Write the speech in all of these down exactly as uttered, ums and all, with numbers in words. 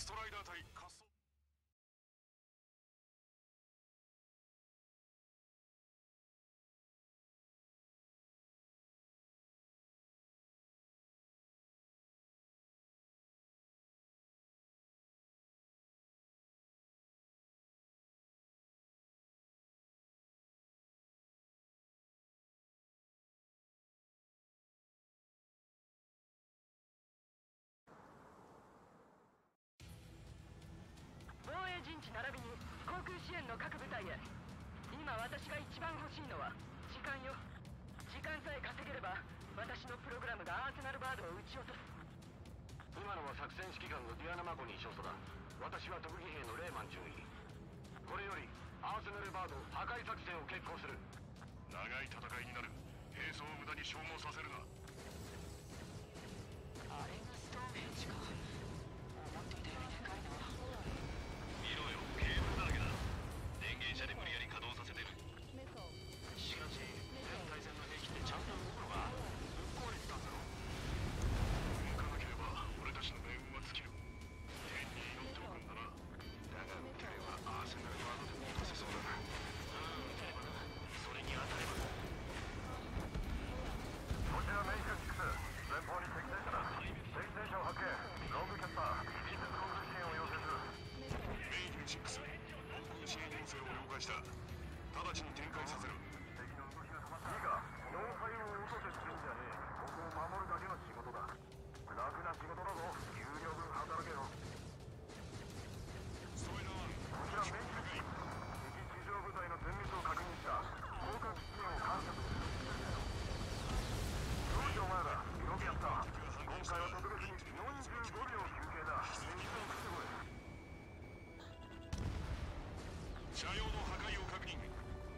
ストライダー対滑走。 防衛陣地並びに航空支援の各部隊へ。今私が一番欲しいのは時間よ。時間さえ稼げれば私のプログラムがアーセナルバードを撃ち落とす。 今のは作戦指揮官のディアナ・マコニー少佐だ。私は特技兵のレーマン中尉。これよりアーセナルバード破壊作戦を決行する。 長い戦いになる。兵装を無駄に消耗させるな。 あれがストーンヘンジか。思っていたよりでかいな。 見ろよ、ケーブルだらけだ。電源車で無理やり稼働させてる。 しかし全対戦の兵器ってちゃんと動くのか。ぶっ壊れてたんだろ。 動かなければ俺たちの命運は尽きる。天に祈っておくんだな。だが撃てればアーセナルバードでも落とせそうだな。 うん、撃てればな。それに当たればな。 こちらメインシックス、前方に敵戦車だ。敵戦車を発見。ロングキャッパー、近接航空支援を要請する。 メインシックス、航空支援要請を了解した。直ちに展開させる。 敵の動きが止まった。いいか、要塞を落とせってんじゃねえ。ここを守るだけの仕事だ。楽な仕事だぞ。有料分働けよ。 ストライダーワン、 こちらメインシックス、敵地上部隊の全滅を確認した。航空基地を観察する。どうしてお前ら、動きやった。今回は特別によんじゅうごびょう休憩だ。水を食ってこい。 車両の破壊を確認。 こ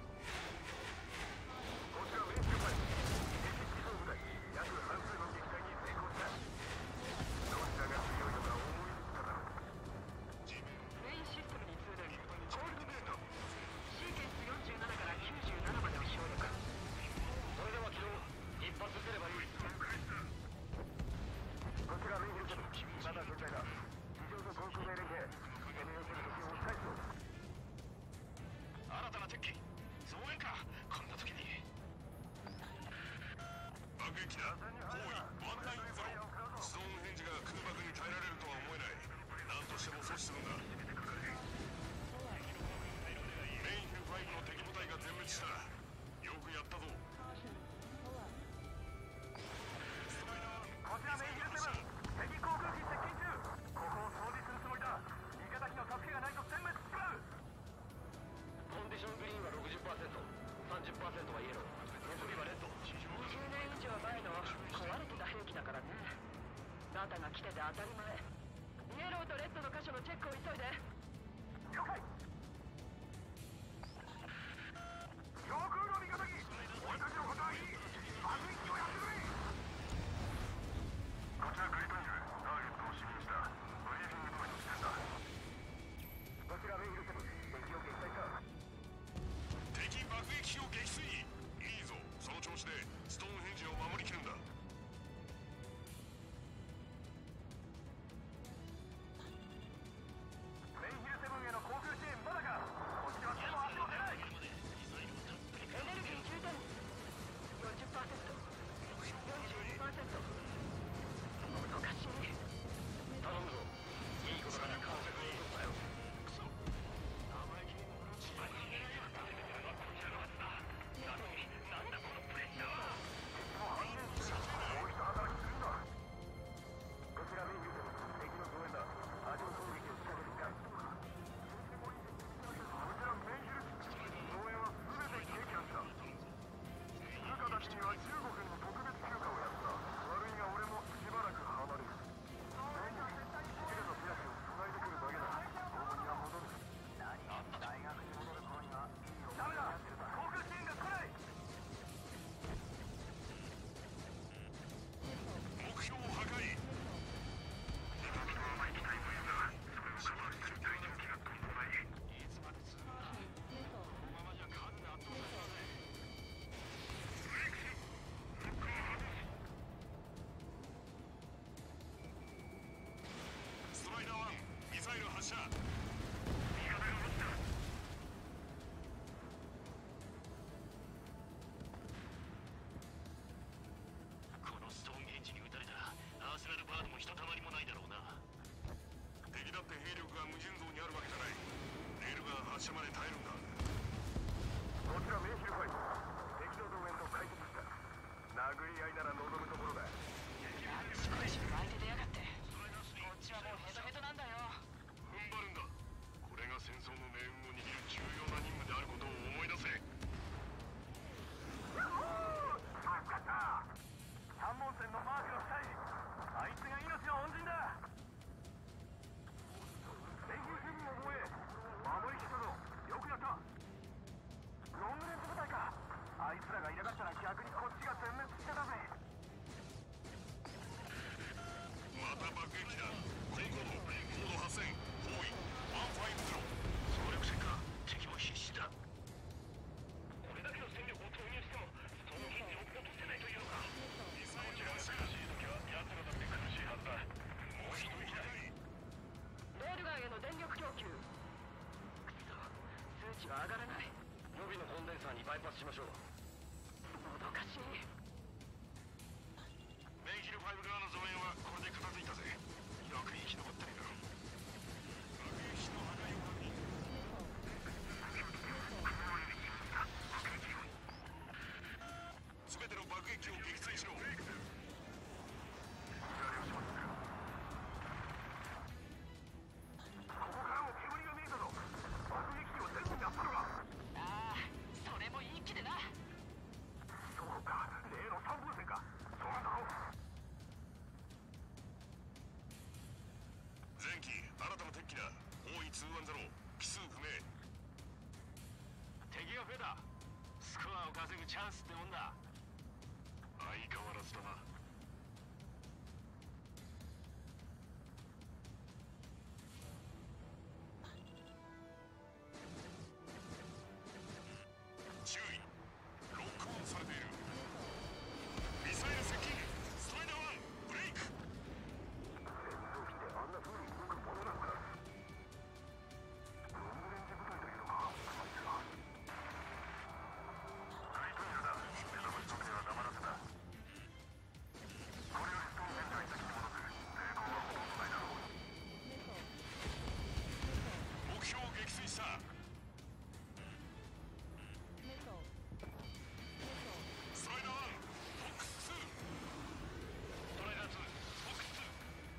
ちらメイン了解。敵地上部隊、約半数の撃退に成功した。どちらが強いのか思いつくかな。 メインシステムに通電。コールドブート。シーケンスよんじゅうななからきゅうじゅうななまでを省略。 それでは起動。一発撃てればいい。 こちらメインヘルセブン、まだ全体だ。地上と航空で連携。攻め寄せる敵を押し返すぞ。 新たな敵機増援か。こんな時に爆撃だ。包囲ワンナインゼロ。ストーンヘンジが空爆に耐えられるとは思えない。何としても阻止するんだ。メインファイブの敵部隊が全滅した。よくやったぞ。 こちらメインヘルセブン、敵航空機接近中。ここを掃除するつもりだ。味方機の助けがないと全滅しちまう。 コンディショングリーンは ろくじゅっパーセント、さんじゅっパーセント はイエロー、残りはレッド。 にじゅうねん以上前の壊れてた兵器だからね。ダタが来てて当たり前。イエローとレッドの箇所のチェックを急いで。 了解。上空の味方機、俺たちのことはいい。爆撃をやってくれ。こちらグリッドニュー、ターゲットを指名した。ブリーフィング通りの時点だ。こちらメインヘルセブン、敵を撃退した。 敵爆撃機を撃墜。いいぞ、その調子でストーンヘンジを守りきるんだ。 メインヒルセブンへの航空支援まだか。こっちは手も足も出ない。エン射。味方が落ちた。 このストーンヘンジに撃たれたらアーセナルバードもひとたまりもないだろうな。 敵だって兵力が無尽蔵にあるわけじゃない。レールが発射まで耐えるんだ。 こちらメイヒルファイブ、敵の動員と解決した。殴り合いなら望むところだ。 少し湧いて出やがって。こっちはもうヘトヘトなんだよ。 踏ん張るんだ。これが戦争の命運を握る重要な任務であることを思い出せ。 助かった。三本線のマークの下にあいつが命の恩人だ。戦友準備を終え、守りきったぞ。よくやった。ロングレンジ部隊か。あいつらがいなかったら逆にこっちが全滅してたぜ。 また爆撃だ。高高度高度はっせん包囲ワンファイブゼロ。 総力戦か。敵も必死だ。 これだけの戦力を投入してもストーンヘンジを落とせないというのか。 ミサイルこちらが苦しい時は奴らだって苦しいはずだ。もう一息だ。 レールガンへの電力供給。くそ、数値は上がらない。 予備のコンデンサーにバイパスしましょう。 もどかしい。 メイヒルファイブ側の増援はこれで片付いたぜ。よく生き残ってるよ。爆撃機の破壊を確認。全ての爆撃機を撃墜しろ。 ここからも煙が見えたぞ。爆撃機を全部やったのか。 ああ、それもいい気でな。 そうか、例の三本線か。そうなんだろう。 前期新たな敵機だ。包囲にひゃくじゅう、機数不明。 敵が増えた。スコアを稼ぐチャンスってもんだ。 相変わらずだな。注意、ロックオンされている。ミサイル接近。ストライダーワンブレイク。 戦闘機であんな風に動くものなのか。ロングレンジ部隊というのか、あいつは。大統領だ。目覚まし時計は黙らせた。これよりストーンヘンジは敵に戻す。抵抗はほとんどないだろう。 目標を撃墜した。ストライダーワンフォックスツー。 ストライダーツー、フォックスツー。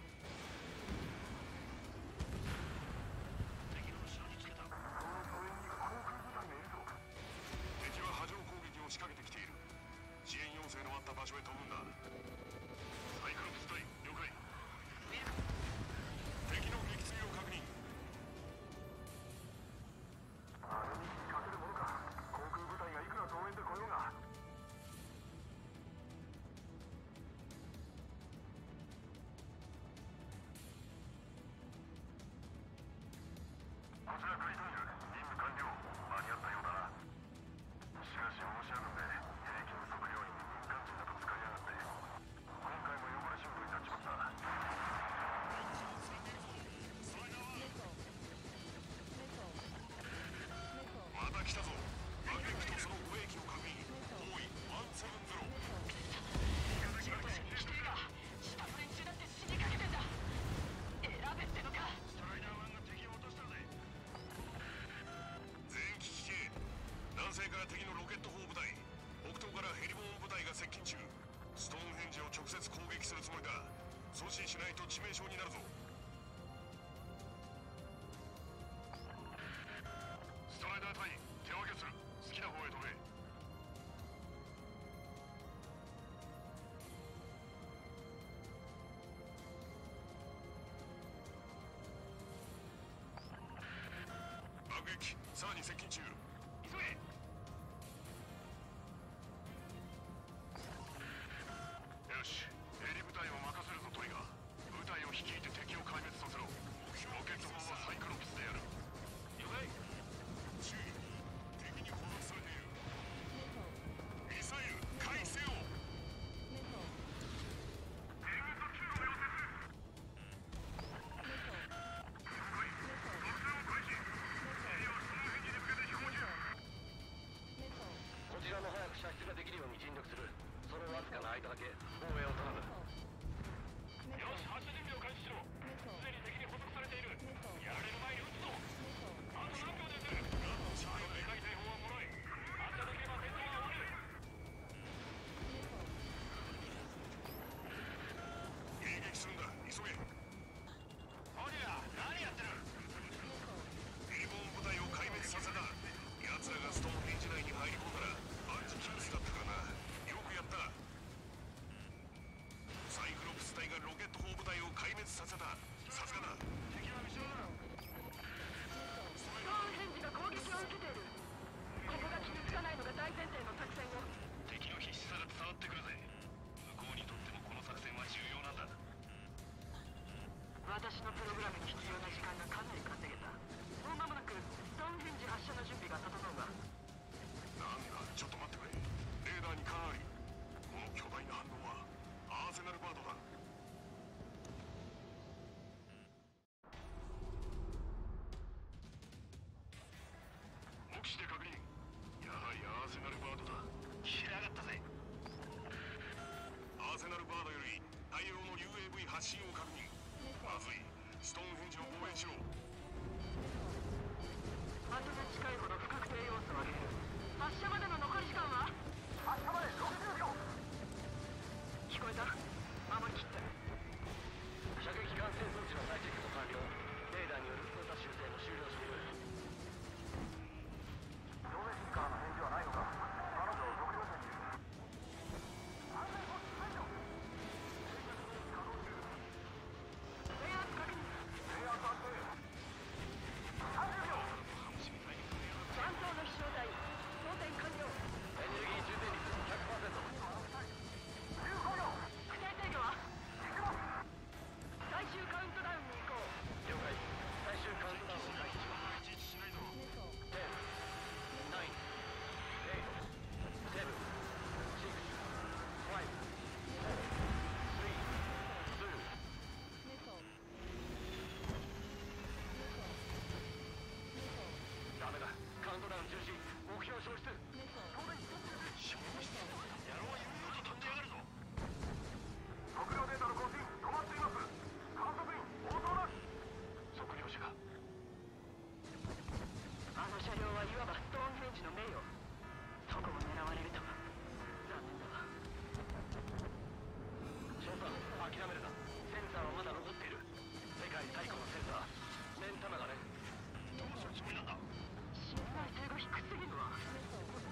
敵の後ろにつけた。 この増援に航空部隊がいるぞ。 敵は波状攻撃を仕掛けてきている。支援要請のあった場所へ飛ぶんだ。サイクロプス隊了解。敵の撃墜を確認。 あの幹に勝てるものか。航空部隊がいくら増援で来ようが。こちらクリトンユ、任務完了。間に合ったようだな。しかし面白くて、兵器の測量員に民間人など使いやがって。今回も汚れ仕事になっちまった。 また来たぞ。爆撃機とその護衛機を確認。包囲ワンセブンゼロ。 地元人に来ているが、下の連中だって死にかけてんだ。選べってのか。 ストライダーワンが敵を落としたぜ。 全機機形。南西から敵のロケット砲部隊、北東からヘリボーン部隊が接近中。ストーンヘンジを直接攻撃するつもりだ。阻止しないと致命傷になるぞ。ストライダー隊手分けする。好きな方へ飛べ。爆撃さらに接近中。急げ。よし、ヘリ部隊を任せるぞトリガー。部隊を率いて敵を壊滅させろ。ロケット砲はサイクロプスでやる。 了解。 注意、敵に捕獲されている。ミサイル回避せよ。 敵いただけ防衛を頼む。 よし、発射準備を開始しろ。すでに敵に捕捉されている。やられる前に撃つぞ。あと何秒で撃てる。シャープでかい大砲はもろい。発射できれば戦闘は終わる。 迎撃するんだ、急げ。 オリラ、何やってる。 ヘリボーン部隊を壊滅させた。奴らがストーンヘンジ内に入り込んだら万事休すだったからな。よくやった。サイクロプス隊がロケット砲部隊を壊滅させた。さすがだ。 敵は後ろだ。 ストーンヘンジが攻撃を受けている。ここが傷つかないのが大前提の作戦よ。 敵の必死さが伝わってくるぜ。向こうにとってもこの作戦は重要なんだ。 私のプログラムに必要な時間がかなり稼げた。もう間もなくストーンヘンジ発射の準備が整うわ。 なんだ、ちょっと待ってくれ。レーダーに勘あり。この巨大な反応はアーセナルバードだ。目視で確認。やはりアーセナルバードだ。 来やがったぜ。 アーセナルバードより大量の ユーエーブイ 発信を確認。まずい。ストーンヘンジを防衛しろ。 的が近いほど不確定要素を上げる。発射までの残り時間は発射までろくじゅうびょう。 聞こえた。守りきって。 射撃管制装置の再チェックも完了。レーダーによる操作修正も終了している。 上下室からの返事はないのか。彼女を測量線にいる。安全装置解除。 レイアウト確認。 レイアウト安定。さんじゅうびょう。 残党の飛翔体装填完了。 エネルギー充電率 ひゃくパーセント。 じゅうごびょう。 不正制御は行きます。 最終カウントダウンに行こう。 了解。最終カウントダウンを開始します。 いちいちしないぞ。 じゅう、きゅう、はち、なな、はち、ダメだ。カウントダウン中止。目標消失。 消失。野郎は悠々と飛んでやがるぞ。 測量データの更新止まっています。観測員応答なし。 測量者が。 あの車両はいわばストーンヘンジの名誉。そこを狙われるとは残念だわ。 少佐、諦めるな。センサーはまだ残っている。世界最古のセンサー。目ん玉がね。 どうするつもりなんだ。 信頼性が低すぎるわ。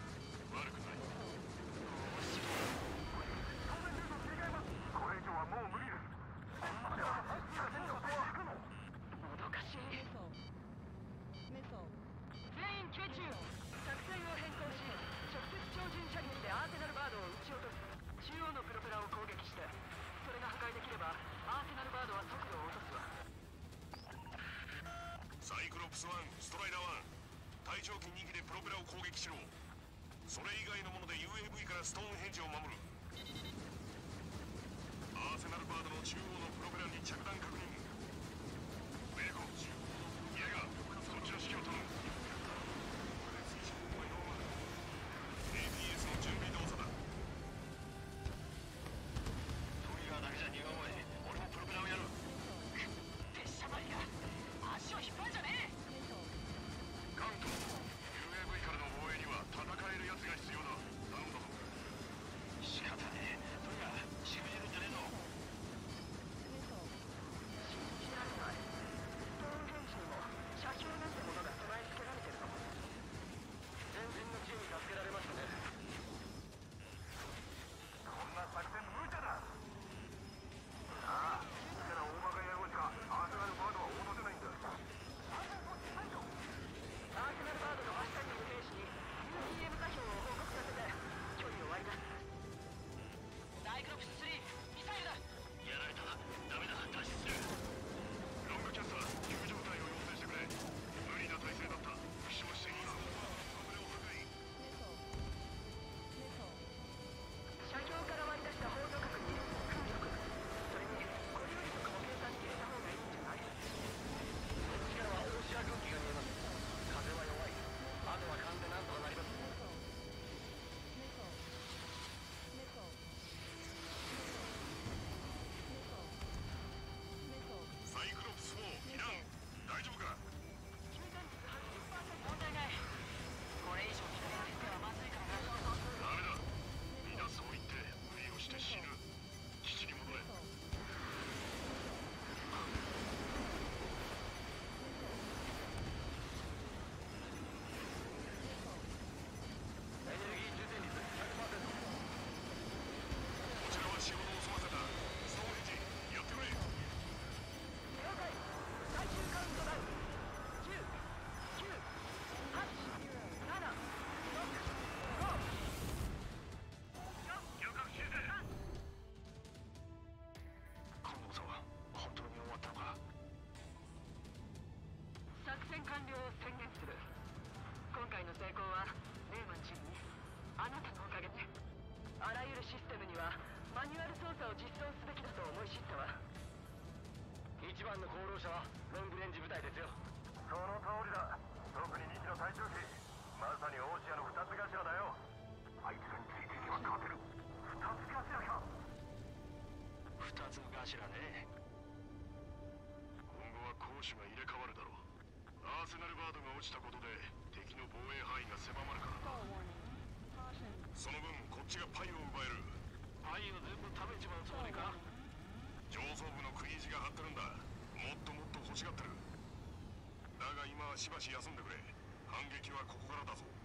にはマニュアル操作を実装すべきだと思い知ったわ。 一番の功労者はロングレンジ部隊ですよ。 その通りだ。特ににきの隊長機、まさにオーシアの二つ頭だよ。あいつらについていけば勝てる。二つ頭か。 二つ頭ね。 今後は攻守が入れ替わるだろう。アーセナルバードが落ちたことで敵の防衛範囲が狭まるからな。その分こっちがパイを奪える。 パイを全部食べちまうつもりか。 上層部の食い意地が張ってるんだ。もっともっと欲しがってる。だが今はしばし休んでくれ。反撃はここからだぞ。